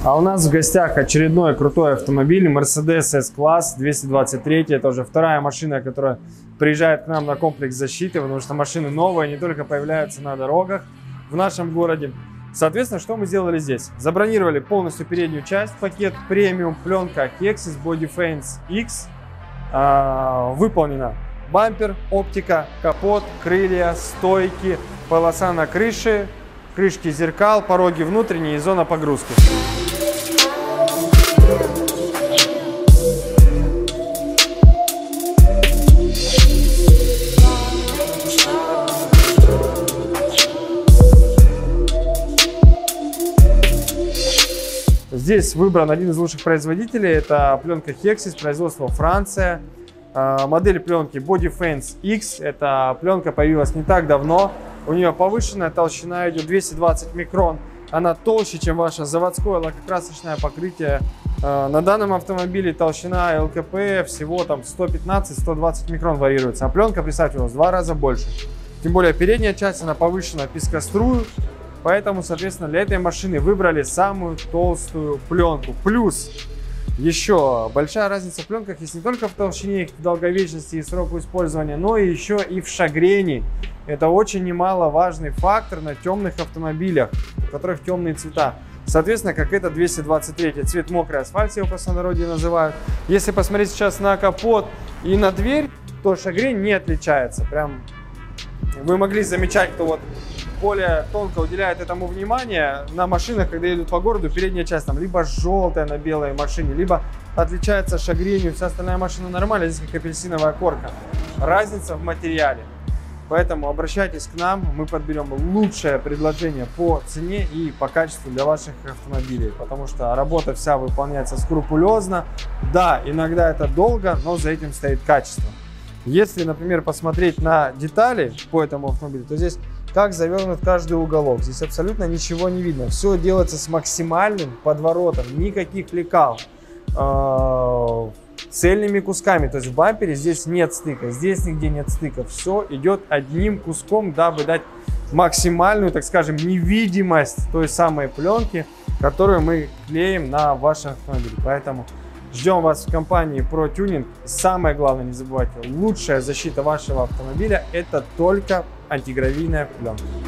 А у нас в гостях очередной крутой автомобиль Mercedes S-класс 223. Это уже вторая машина, которая приезжает к нам на комплекс защиты, потому что машины новые, не только появляются на дорогах в нашем городе. Соответственно, что мы сделали здесь? Забронировали полностью переднюю часть, пакет премиум, пленка Hexis Body Fence X. Выполнена бампер, оптика, капот, крылья, стойки, полоса на крыше, крышки зеркал, пороги внутренние и зона погрузки. Здесь выбран один из лучших производителей, это пленка Hexis, производство Франция. Модель пленки Body Fence X, эта пленка появилась не так давно. У нее повышенная толщина идет 220 микрон. Она толще, чем ваше заводское лакокрасочное покрытие. На данном автомобиле толщина ЛКП всего там 115-120 микрон варьируется. А пленка, представьте, у нас в 2 раза больше. Тем более передняя часть, она повышена пескострую. Поэтому, соответственно, для этой машины выбрали самую толстую пленку. Плюс еще большая разница в пленках есть не только в толщине, в долговечности и сроку использования, но и еще и в шагрении. Это очень немаловажный фактор на темных автомобилях, у которых темные цвета. Соответственно, как это 223, цвет мокрый асфальт, его в простонародье называют. Если посмотреть сейчас на капот и на дверь, то шагрень не отличается. Прям вы могли замечать, кто вот более тонко уделяет этому внимание. На машинах, когда едут по городу, передняя часть там либо желтая на белой машине, либо отличается шагренью, вся остальная машина нормальная, здесь как апельсиновая корка. Разница в материале. Поэтому обращайтесь к нам, мы подберем лучшее предложение по цене и по качеству для ваших автомобилей, потому что работа вся выполняется скрупулезно. Да, иногда это долго, но за этим стоит качество. Если, например, посмотреть на детали по этому автомобилю, то здесь как завернут каждый уголок. Здесь абсолютно ничего не видно. Все делается с максимальным подворотом, никаких лекал, цельными кусками. То есть в бампере здесь нет стыка, здесь нигде нет стыка. Все идет одним куском, дабы дать максимальную, так скажем, невидимость той самой пленки, которую мы клеим на ваш автомобиль. Поэтому ждем вас в компании ProTuning. Самое главное, не забывайте, лучшая защита вашего автомобиля — это только антигравийная пленка.